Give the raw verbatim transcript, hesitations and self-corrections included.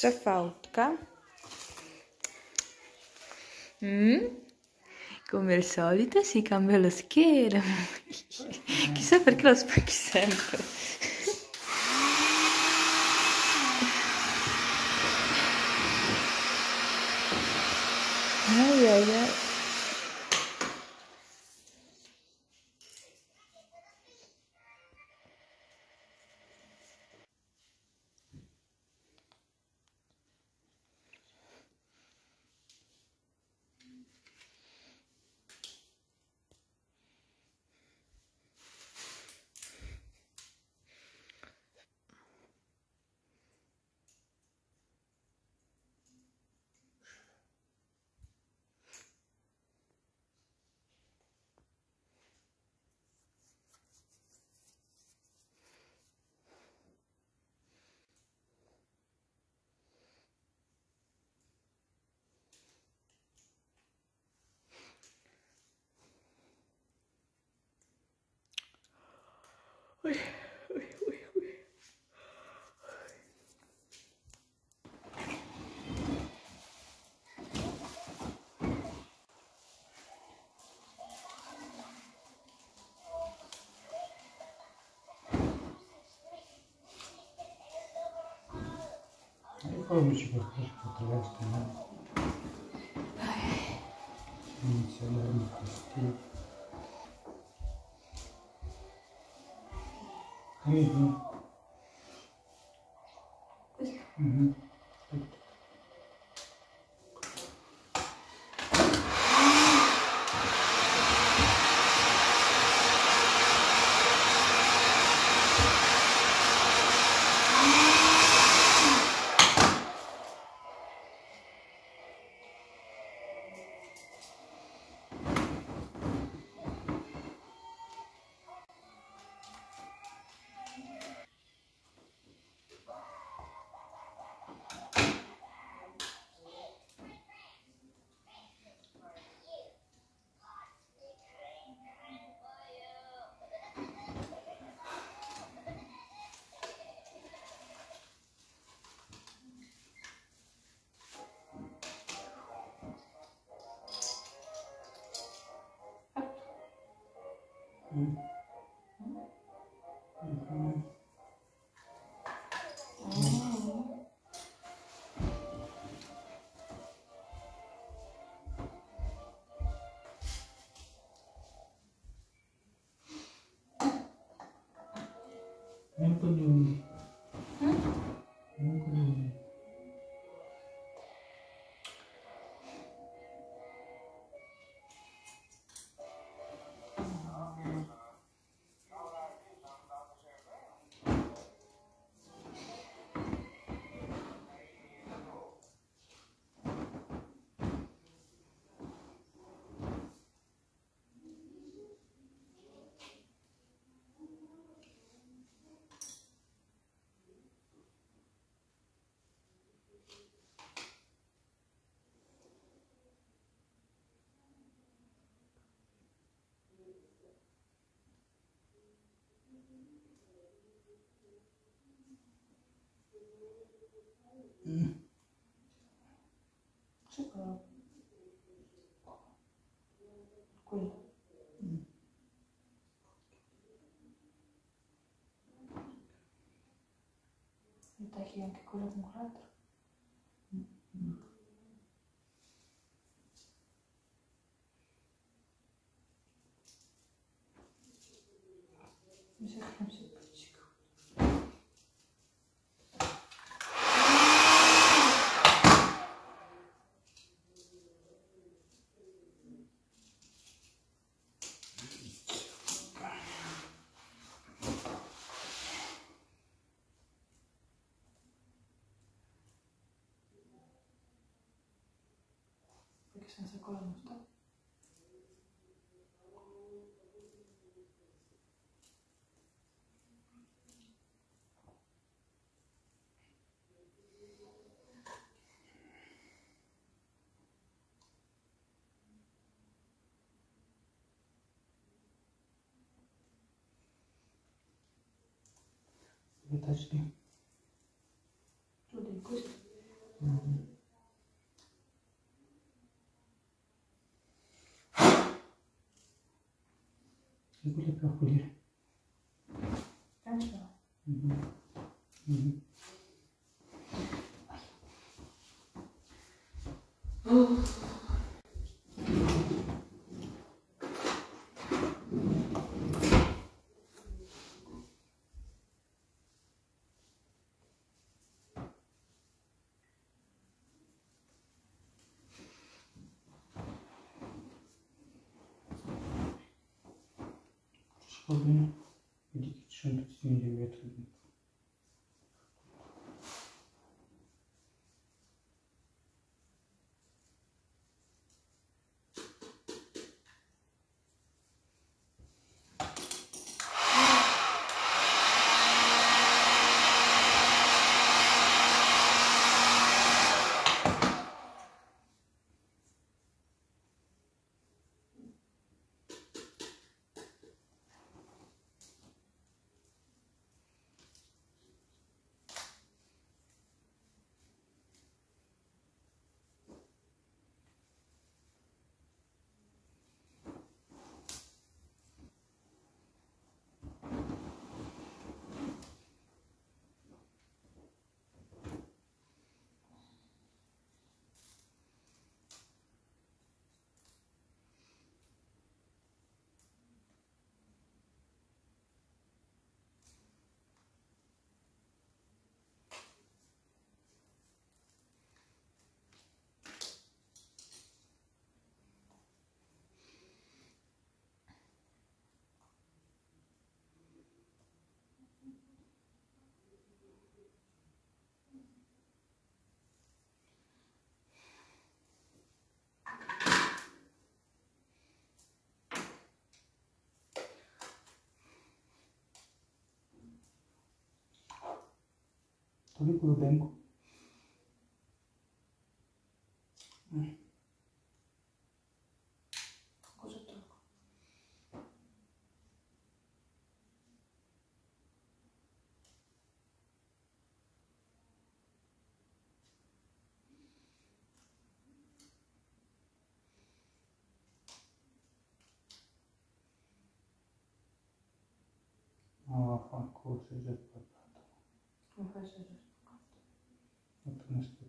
questa fautka. Mm? Come al solito si cambia lo schermo. Chissà perché lo spacchi sempre. Ai ai ai. Ui, ui, ui, ui. E poi ci potresti, no? Inizia a darmi fastidio. Mm-hmm. Mm-hmm. Mm. Mm-hmm. Non coglioni. Non coglioni. Mm. C'è quello. Quello. Mm. Mi tagli anche quello con quell'altro. Mm. Mi sa che non si appiccica. Perché senza quello non sta. Vedi, Tu devi questo. Mhm. E quello è per pulire. Tanto. Mhm. Mhm. Ci va bene? Vedi che ci sono tutti i miei vetri dentro. Togli quello bianco. Mm. Cosa tolgo? Ah, fanculo, sei già sbagliato. Come fai a essere spaccato? Fatto una